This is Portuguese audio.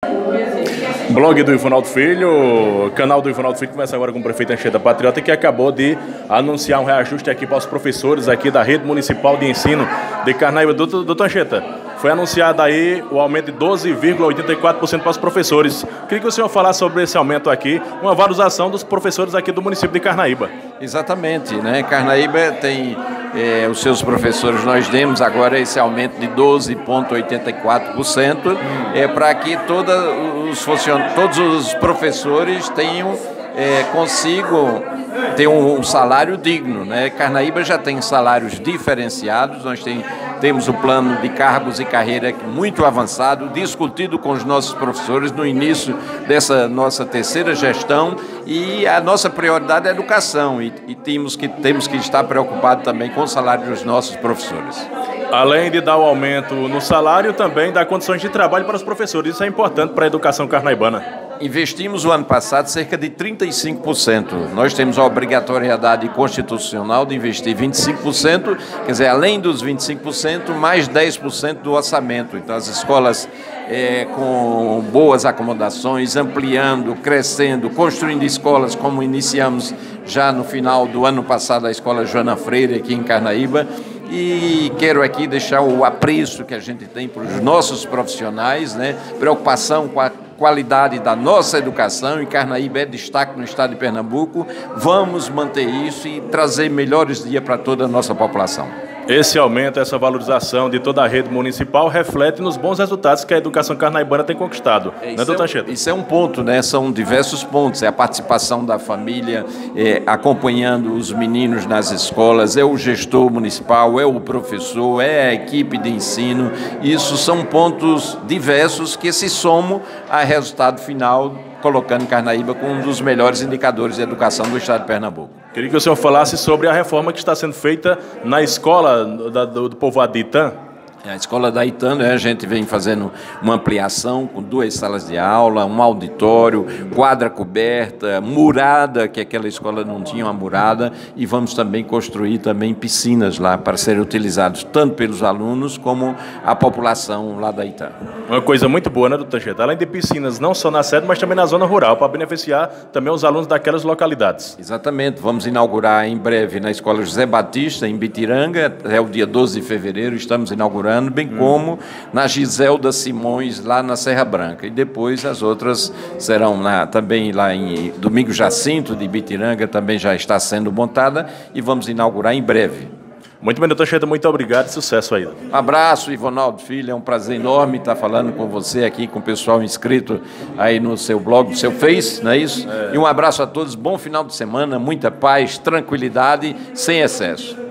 Blog do Ivanaldo Filho, canal do Ivanaldo Filho, começa agora com o prefeito Anchieta Patriota, que acabou de anunciar um reajuste aqui para os professores aqui da Rede Municipal de Ensino de Carnaíba. Doutor Anchieta, foi anunciado aí o aumento de 12,84% para os professores. Queria que o senhor falasse sobre esse aumento aqui, uma valorização dos professores aqui do município de Carnaíba. Exatamente, né? Carnaíba tem os seus professores, nós demos agora esse aumento de 12,84%, para que todos os professores consigam ter um salário digno, né? Carnaíba já tem salários diferenciados, nós temos o plano de cargos e carreira muito avançado, discutido com os nossos professores no início dessa nossa terceira gestão, e a nossa prioridade é a educação, e temos que estar preocupados também com o salário dos nossos professores. Além de dar o aumento no salário, também dá condições de trabalho para os professores. Isso é importante para a educação carnaibana. Investimos o ano passado cerca de 35%. Nós temos a obrigatoriedade constitucional de investir 25%, quer dizer, além dos 25%, mais 10% do orçamento. Então, as escolas com boas acomodações, ampliando, crescendo, construindo escolas, como iniciamos já no final do ano passado a Escola Joana Freire aqui em Carnaíba. E quero aqui deixar o apreço que a gente tem para os nossos profissionais, né? Preocupação com a qualidade da nossa educação, e Carnaíba é destaque no estado de Pernambuco. Vamos manter isso e trazer melhores dias para toda a nossa população. Esse aumento, essa valorização de toda a rede municipal reflete nos bons resultados que a educação carnaibana tem conquistado. Né, doutor Anchieta? Isso é um ponto, né? São diversos pontos. É a participação da família, acompanhando os meninos nas escolas, é o gestor municipal, é o professor, é a equipe de ensino. Isso são pontos diversos que se somam a resultado final, colocando Carnaíba como um dos melhores indicadores de educação do estado de Pernambuco. Queria que o senhor falasse sobre a reforma que está sendo feita na escola do povoado de Itã. A escola da Itã, né, a gente vem fazendo uma ampliação com 2 salas de aula, um auditório, quadra coberta, murada, que aquela escola não tinha uma murada, e vamos também construir piscinas lá para serem utilizados tanto pelos alunos como a população lá da Itã. Uma coisa muito boa, né, doutor Anchieta? Além de piscinas, não só na sede, mas também na zona rural, para beneficiar também os alunos daquelas localidades. Exatamente, vamos inaugurar em breve na Escola José Batista, em Bitiranga, é o dia 12 de fevereiro, estamos inaugurando, bem como na Giselda Simões, lá na Serra Branca. E depois as outras serão também lá em Domingo Jacinto, de Bitiranga, também já está sendo montada, e vamos inaugurar em breve. Muito bem, doutor Anchieta, muito obrigado e sucesso aí. Um abraço, Ivanaldo Filho, é um prazer enorme estar falando com você aqui, com o pessoal inscrito aí no seu blog, no seu Face, não é isso? E um abraço a todos, bom final de semana, muita paz, tranquilidade, sem excesso.